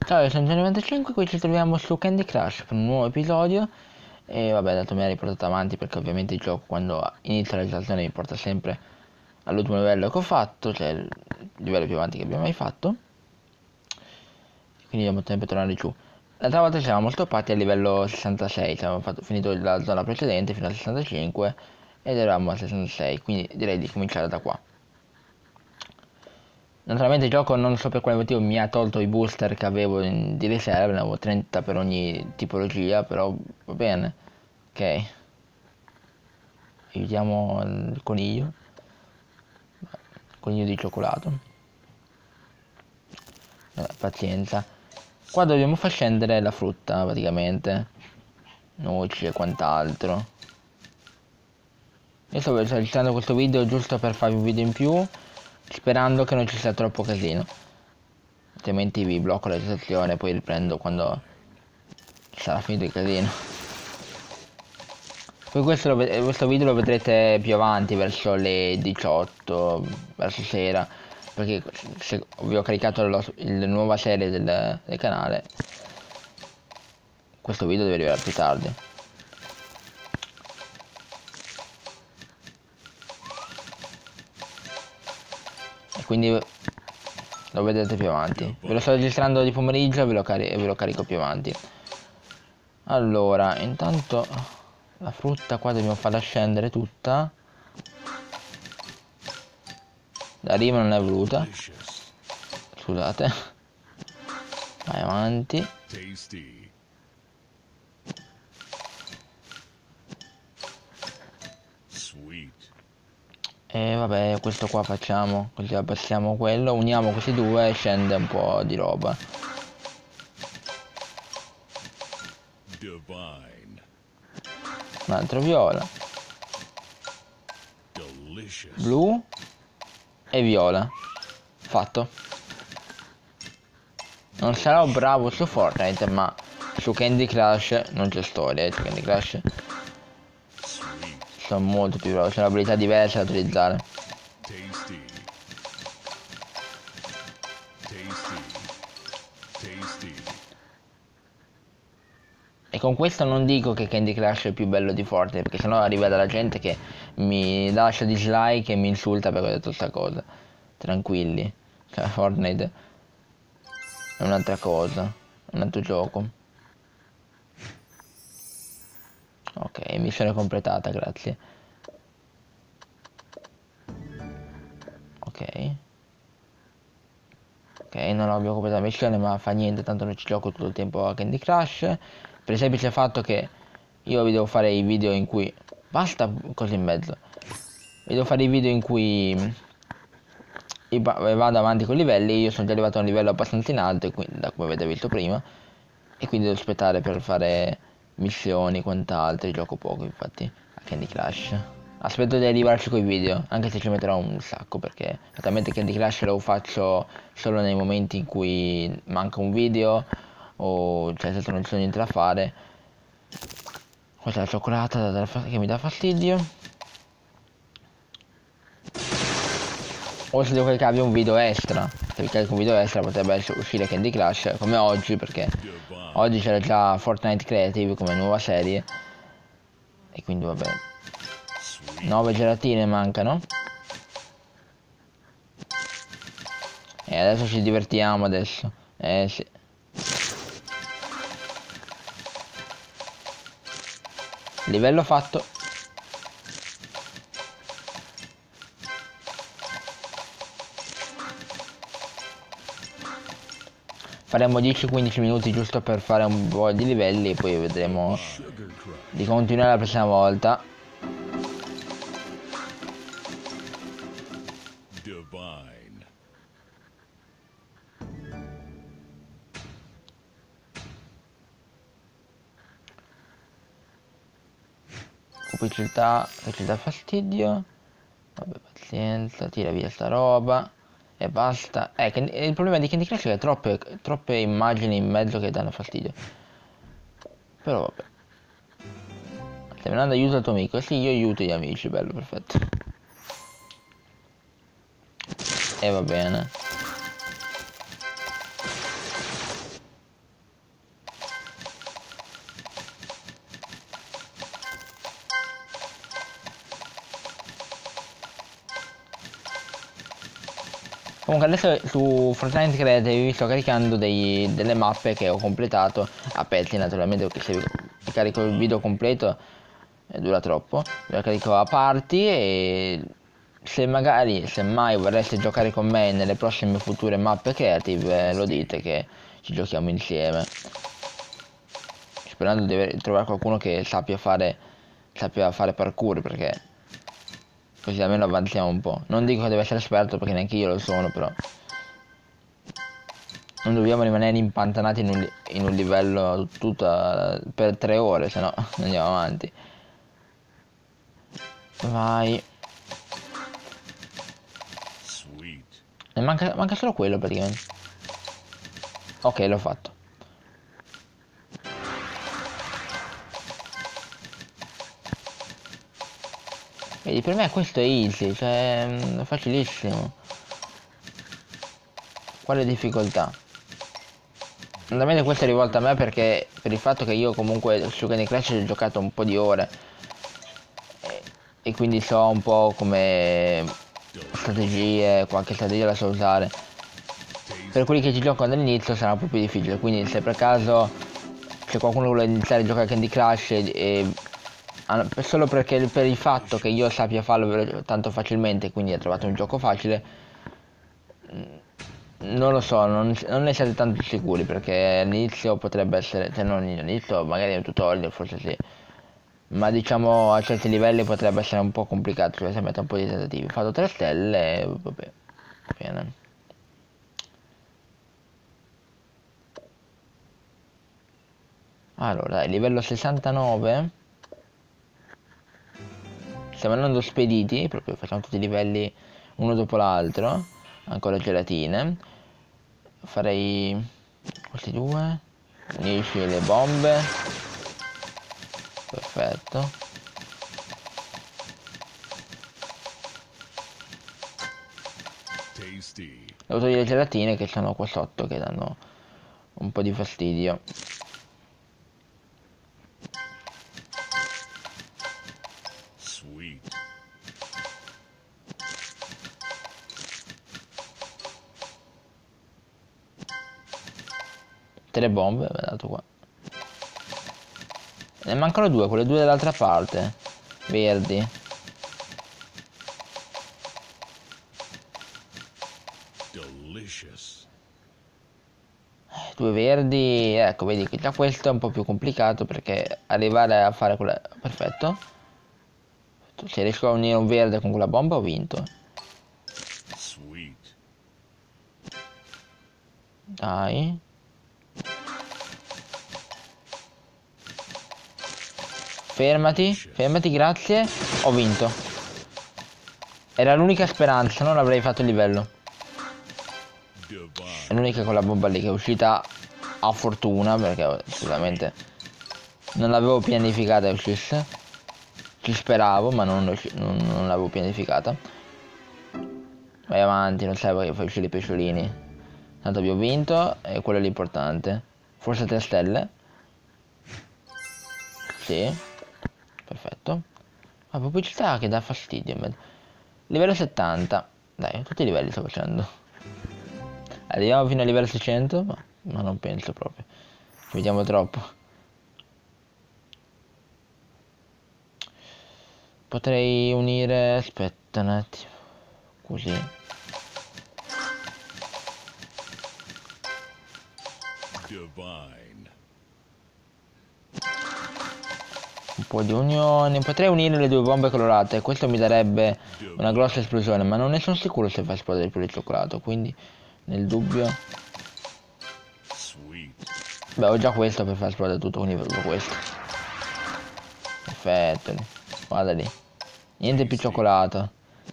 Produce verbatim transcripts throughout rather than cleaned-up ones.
Ciao, io sono Gianni95, qui ci troviamo su Candy Crush per un nuovo episodio. E vabbè, dato mi ha riportato avanti perché ovviamente il gioco quando inizia la registrazione mi porta sempre all'ultimo livello che ho fatto, cioè il livello più avanti che abbiamo mai fatto. Quindi dobbiamo sempre tornare giù. L'altra volta ci eravamo stoppati a livello sessantasei, cioè avevamo fatto, finito la zona precedente fino al sessantacinque ed eravamo al sessantasei, quindi direi di cominciare da qua. Naturalmente il gioco non so per quale motivo mi ha tolto i booster che avevo in, di riserva, ne avevo trenta per ogni tipologia, però va bene. Ok. Aiutiamo il coniglio. Il coniglio di cioccolato. Eh, pazienza. Qua dobbiamo far scendere la frutta praticamente. Noci e quant'altro. Io sto registrando questo video giusto per farvi un video in più, sperando che non ci sia troppo casino. Altrimenti vi blocco la registrazione e poi riprendo quando sarà finito il casino. Poi questo, lo, questo video lo vedrete più avanti, verso le diciotto, verso sera, perché se vi ho caricato la nuova serie del, del canale, questo video deve arrivare più tardi. E quindi lo vedrete più avanti. Ve lo sto registrando di pomeriggio e ve lo, cari ve lo carico più avanti. Allora, intanto la frutta qua dobbiamo farla scendere tutta. La rima non è voluta. Scusate. Vai avanti. E vabbè, questo qua facciamo, così abbassiamo quello, uniamo questi due e scende un po' di roba. Un altro viola. Blu. E viola. Fatto. Non sarò bravo su Fortnite, ma su Candy Crush non c'è storia, su Candy Crush sono molto più bravo, c'è un'abilità diversa da utilizzare. Tasty. Tasty. Tasty. E con questo non dico che Candy Crush è più bello di Fortnite, perché sennò arriva dalla gente che mi lascia dislike e mi insulta perché ho detto sta cosa. Tranquilli, cioè Fortnite è un'altra cosa, un altro gioco. Ok, missione completata, grazie. Ok. Ok, non abbiamo completato la missione, ma fa niente, tanto non ci gioco tutto il tempo a Candy Crush. Per il semplice fatto che io vi devo fare i video in cui... Basta così in mezzo. Vi devo fare i video in cui vado avanti con i livelli. Io sono già arrivato a un livello abbastanza in alto, quindi, da come avete visto prima. E quindi devo aspettare per fare missioni, quant'altro. Gioco poco, infatti, a Candy Crush. Aspetto di arrivarci con i video, anche se ci metterò un sacco, perché esattamente Candy Crush lo faccio solo nei momenti in cui manca un video o cioè se non c'è niente da fare. Questa è la cioccolata da, da, che mi dà fastidio. O se devo caricarvi un video extra, se vi carico un video extra potrebbe uscire Candy Crush come oggi, perché oggi c'era già Fortnite Creative come nuova serie. E quindi vabbè, nove gelatine mancano. E adesso ci divertiamo adesso. Eh sì. Livello fatto. Faremo dieci quindici minuti giusto per fare un po' di livelli e poi vedremo di continuare la prossima volta. Pubblicità, che dà fastidio. Vabbè, pazienza, tira via sta roba e basta. Eh, il problema di Candy Crush è che troppe, troppe immagini in mezzo che danno fastidio. Però vabbè. Stai venendo aiuto al tuo amico? Sì, io aiuto gli amici, bello, perfetto. E va bene. Comunque adesso su Fortnite Creative vi sto caricando dei, delle mappe che ho completato a pezzi, naturalmente, perché se vi carico il video completo eh, dura troppo. Lo carico a parti e se magari, se mai vorreste giocare con me nelle prossime future mappe creative, eh, lo dite che ci giochiamo insieme. Sperando di aver- trovare qualcuno che sappia fare, sappia fare parkour, perché così almeno avanziamo un po'. Non dico che deve essere esperto perché neanche io lo sono, però non dobbiamo rimanere impantanati in un, in un livello tutta per tre ore, se no non andiamo avanti. Vai. Ne manca, manca solo quello praticamente. Ok, l'ho fatto. Vedi, per me questo è easy, cioè è facilissimo. Quale difficoltà? Naturalmente questa è rivolta a me perché per il fatto che io comunque su Candy Crush ho giocato un po' di ore e, e quindi so un po' come strategie, qualche strategia la so usare. Per quelli che ci giocano dall'inizio sarà un po' più difficile, quindi se per caso c'è qualcuno che vuole iniziare a giocare a Candy Crush e, e ah, solo perché per il fatto che io sappia farlo tanto facilmente, quindi ha trovato un gioco facile, non lo so, non, non ne siete tanto sicuri perché all'inizio potrebbe essere, cioè non all'inizio, magari nel tutorial forse sì, ma diciamo a certi livelli potrebbe essere un po' complicato, cioè se mette un po' di tentativi. Ho fatto tre stelle e vabbè, bene. Allora, dai, livello sessantanove. Stiamo andando spediti, proprio facciamo tutti i livelli uno dopo l'altro. Ancora gelatine. Farei questi due. Unisci le bombe. Perfetto. Devo togliere le gelatine che sono qua sotto, che danno un po' di fastidio. Tre bombe, mi ha dato qua. Ne mancano due, quelle due dall'altra parte. Verdi. Due verdi, ecco, vedi che già questo è un po' più complicato perché arrivare a fare quella... Perfetto. Se riesco a unire un verde con quella bomba ho vinto. Dai. Fermati, fermati, grazie. Ho vinto. Era l'unica speranza, non avrei fatto il livello. È l'unica con la bomba lì che è uscita a fortuna, perché assolutamente non l'avevo pianificata che uscisse. Ci speravo, ma non, non, non l'avevo pianificata. Vai avanti, non serve che fai uscire i pesciolini. Tanto abbiamo vinto e quello è l'importante. Forse tre stelle. Sì. Perfetto. La pubblicità che dà fastidio. Livello settanta. Dai, tutti i livelli sto facendo. Arriviamo fino a livello seicento, ma, ma non penso proprio. Ci vediamo troppo. Potrei unire... Aspetta un attimo. Così. Un po' di unione. Potrei unire le due bombe colorate. Questo mi darebbe una grossa esplosione, ma non ne sono sicuro se fa esplodere più il cioccolato. Quindi, nel dubbio... Beh, ho già questo per far esplodere tutto, quindi vedo questo. Perfetto. Guarda lì. Niente più cioccolato.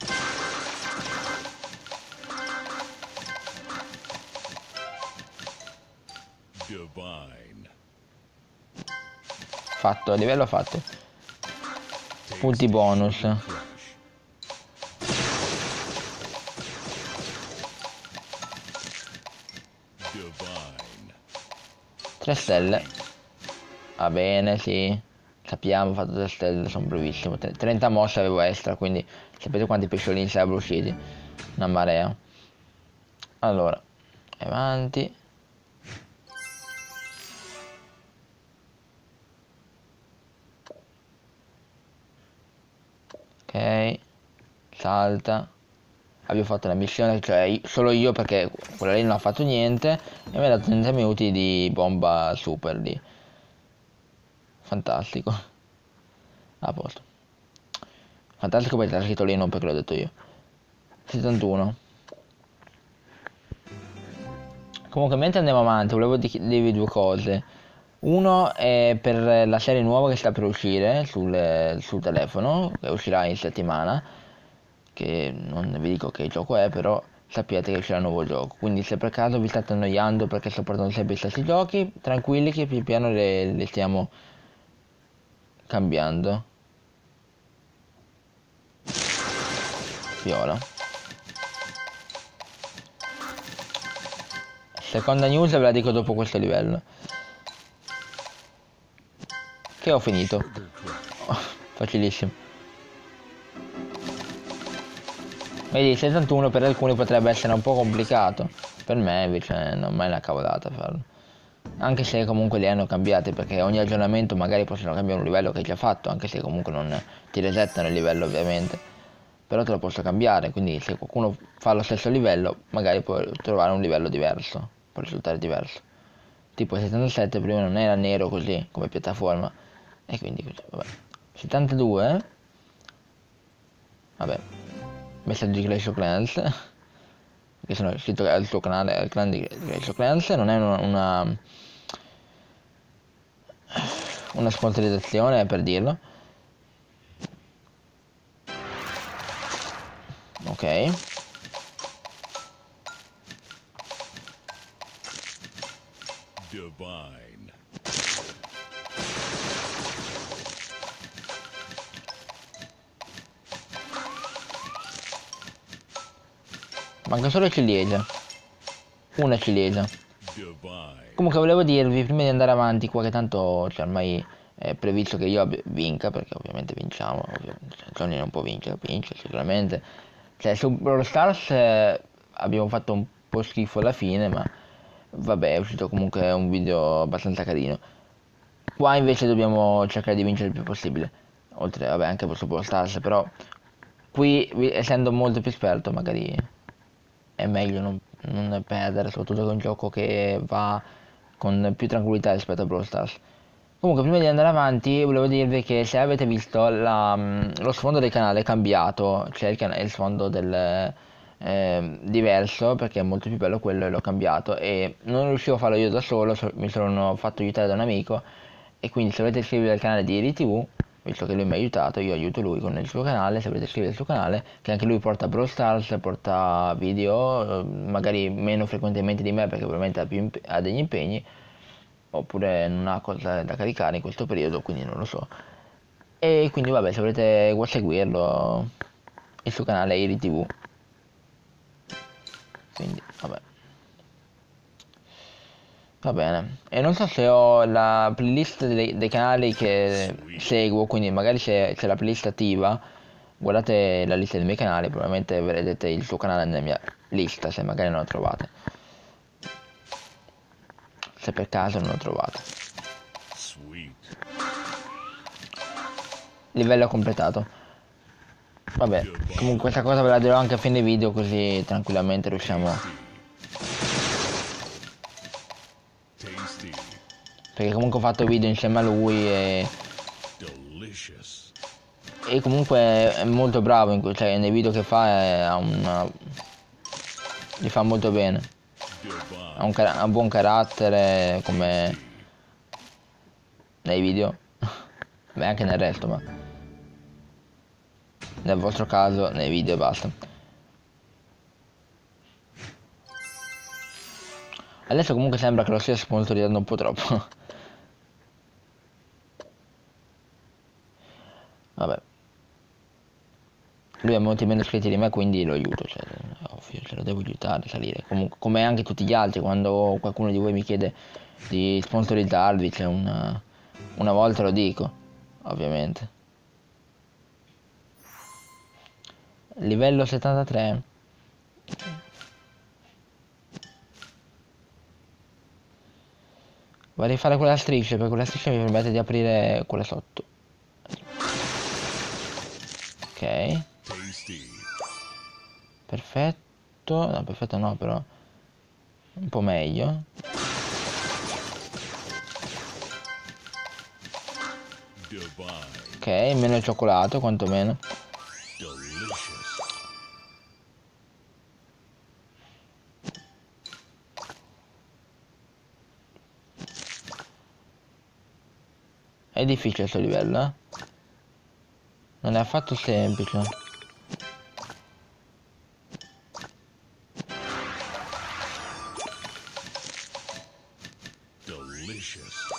Fatto, livello fatto. Punti bonus. tre stelle. Va bene, sì. Sappiamo, ho fatto tre stelle, sono bravissimo. trenta mosse avevo extra, quindi sapete quanti pesciolini sarebbero usciti? Una marea. Allora, avanti. Ok, salta. Abbiamo fatto la missione, cioè solo io perché quella lì non ha fatto niente e mi ha dato trenta minuti di bomba super lì. Fantastico. A posto. Fantastico perché l'ha scritto lì, non perché l'ho detto io. settantuno. Comunque mentre andiamo avanti volevo dirvi due cose. Uno è per la serie nuova che sta per uscire sul, sul telefono, che uscirà in settimana, che non vi dico che gioco è, però sappiate che uscirà un nuovo gioco. Quindi se per caso vi state annoiando perché sto portando sempre gli stessi giochi, tranquilli che pian piano le, le stiamo cambiando. Viola. Seconda news ve la dico dopo questo livello. Che ho finito. Oh, facilissimo. Vedi, settantuno per alcuni potrebbe essere un po' complicato. Per me invece non è mai una cavolata farlo. Anche se comunque li hanno cambiati, perché ogni aggiornamento magari possono cambiare un livello che hai già fatto, anche se comunque non ti resettano il livello ovviamente. Però te lo posso cambiare, quindi se qualcuno fa lo stesso livello, magari può trovare un livello diverso, può risultare diverso. Tipo il settantasette prima non era nero così, come piattaforma, e quindi così, vabbè. settantadue, eh? Vabbè, messaggio di Clash of Clans, che sono iscritto al suo canale, al clan di Clash of Clans, non è una, una, una sponsorizzazione per dirlo. Ok. Divine. Manca solo ciliegia. Una ciliegia. Divine. Comunque volevo dirvi, prima di andare avanti qua, che tanto c'è ormai è previsto che io vinca, perché ovviamente vinciamo, ovviamente, cioè, Johnny non può vincere, vince sicuramente. Cioè su Brawl Stars eh, abbiamo fatto un po' schifo alla fine, ma vabbè, è uscito comunque un video abbastanza carino. Qua invece dobbiamo cercare di vincere il più possibile. Oltre, vabbè, anche su Brawl Stars, però qui, essendo molto più esperto, magari è meglio non, non perdere, soprattutto con un gioco che va con più tranquillità rispetto a Brawl Stars. Comunque, prima di andare avanti, volevo dirvi che se avete visto la, lo sfondo del canale è cambiato, cioè il, can- il sfondo del eh, diverso, perché è molto più bello quello e l'ho cambiato, e non riuscivo a farlo io da solo, so- mi sono fatto aiutare da un amico, e quindi se volete iscrivervi al canale di Iri ti vu, visto che lui mi ha aiutato, io aiuto lui con il suo canale, se volete iscrivervi al suo canale, che anche lui porta Brawl Stars, porta video, eh, magari meno frequentemente di me perché probabilmente ha, più imp- ha degli impegni, oppure non ha cosa da caricare in questo periodo, quindi non lo so. E quindi vabbè, se volete seguirlo, il suo canale è Iri ti vu. Quindi vabbè. Va bene. E non so se ho la playlist dei, dei canali che seguo, quindi magari se c'è la playlist attiva, guardate la lista dei miei canali, probabilmente vedrete il suo canale nella mia lista, se magari non lo trovate. Se per caso non lo trovate. Livello completato. Vabbè, comunque questa cosa ve la dirò anche a fine video, così tranquillamente riusciamo. Perché comunque ho fatto video insieme a lui e... E comunque è molto bravo, in cioè nei video che fa è, ha una... li fa molto bene. Ha un, ha un buon carattere come nei video. Beh, anche nel resto, ma nel vostro caso nei video e basta. Adesso comunque sembra che lo stia sponsorizzando un po' troppo. Vabbè. Lui ha molti meno iscritti di me, quindi lo aiuto, cioè, ovvio, ce lo devo aiutare a salire. Comunque, come anche tutti gli altri, quando qualcuno di voi mi chiede di sponsorizzarvi, cioè una, una volta lo dico, ovviamente. Livello settantatré. Vorrei fare quella striscia, perché quella striscia mi permette di aprire quella sotto. Ok. Perfetto. No, perfetto no, però un po' meglio. Ok, meno il cioccolato, quantomeno. È difficile questo livello, eh? Non è affatto semplice. Delicious.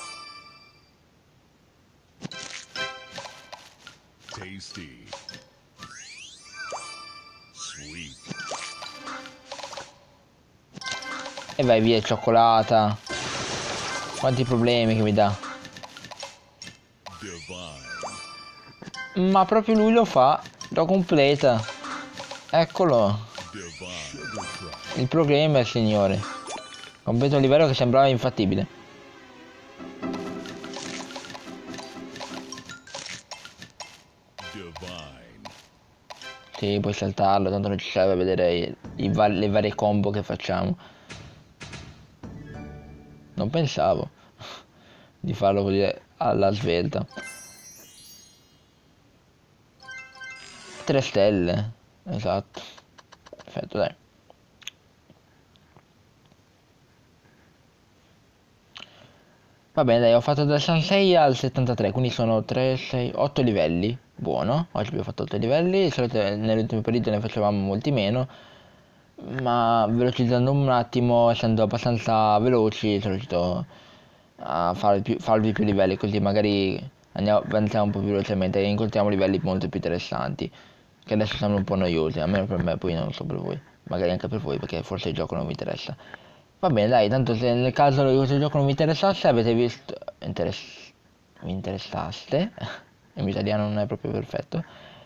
Tasty. Sweet. E vai via, cioccolata. Quanti problemi che mi dà. Divine. Ma proprio lui lo fa. Lo completa. Eccolo. Divine. Il programmer, signore. Completa un livello che sembrava infattibile. Divine. Sì, puoi saltarlo, tanto non ci serve a vedere i, i va le varie combo che facciamo. Non pensavo di farlo così alla svelta. tre stelle. Esatto. Perfetto, dai. Va bene, dai, ho fatto dal sessantasei al settantatré, quindi sono tre, sei, otto livelli. Buono, oggi abbiamo fatto otto livelli, di solito nell'ultimo periodo ne facevamo molti meno, ma velocizzando un attimo, essendo abbastanza veloci, sono riuscito a farvi più, farvi più livelli, così magari andiamo, avanziamo un po' più velocemente e incontriamo livelli molto più interessanti, che adesso sono un po' noiosi, almeno per me, poi non so per voi, magari anche per voi, perché forse il gioco non vi interessa. Va bene, dai, tanto se nel caso di questo gioco non vi interessasse, avete visto... Interess... Vi interessaste? Il mio italiano non è proprio perfetto.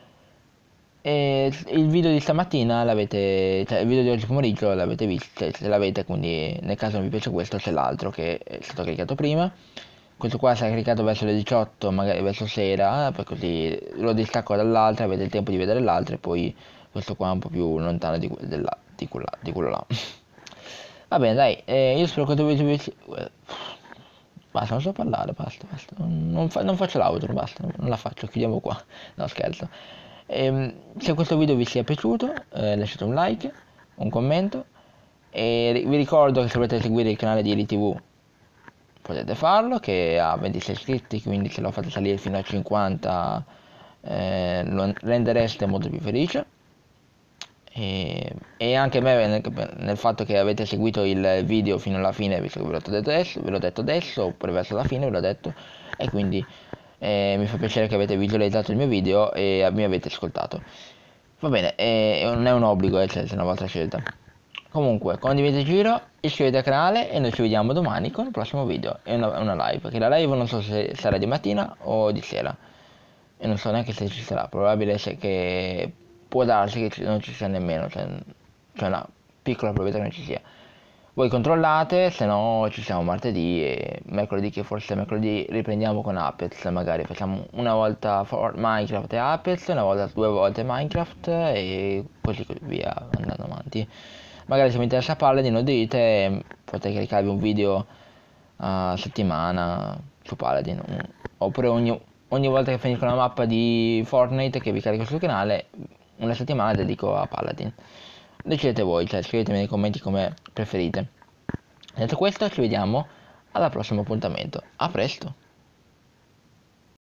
E il video di stamattina l'avete... Cioè, il video di oggi pomeriggio l'avete visto, cioè, se l'avete, quindi nel caso non vi piace questo, c'è l'altro che è stato caricato prima. Questo qua sarà caricato verso le diciotto, magari verso sera, per così lo distacco dall'altro, avete il tempo di vedere l'altro e poi questo qua è un po' più lontano di, della, di, quella, di quello là. Va bene, dai, eh, io spero che tu vi... Basta, non so parlare, basta, basta. Non, non fa, non faccio l'outro, basta, non la faccio, chiudiamo qua. No, scherzo. Ehm, se questo video vi sia piaciuto, eh, lasciate un like, un commento e vi ricordo che se volete seguire il canale di Eri ti vu potete farlo, che ha ventisei iscritti, quindi se lo fate salire fino a cinquanta eh, lo rendereste molto più felice. E, e anche me nel, nel fatto che avete seguito il video fino alla fine, visto che ve l'ho detto adesso, ve l'ho detto adesso, oppure verso la fine ve l'ho detto, e quindi eh, mi fa piacere che avete visualizzato il mio video e mi avete ascoltato. Va bene, eh, non è un obbligo, eh, cioè, è una vostra scelta. Comunque, condividete il giro, iscrivetevi al canale e noi ci vediamo domani con il prossimo video e una, una live, perché la live non so se sarà di mattina o di sera e non so neanche se ci sarà, probabile che può darsi che non ci sia nemmeno, cioè c'è una piccola probabilità che non ci sia. Voi controllate, se no ci siamo martedì e mercoledì, che forse mercoledì riprendiamo con Apex, magari facciamo una volta for Minecraft e Apex, una volta due volte Minecraft e così via andando avanti. Magari se mi interessa Paladin lo dite, potete caricarvi un video a settimana su Paladin, oppure ogni, ogni volta che finisco una mappa di Fortnite che vi carico sul canale, una settimana dedico a Paladin. Decidete voi, cioè scrivetemi nei commenti come preferite. Detto questo, ci vediamo al prossimo appuntamento. A presto!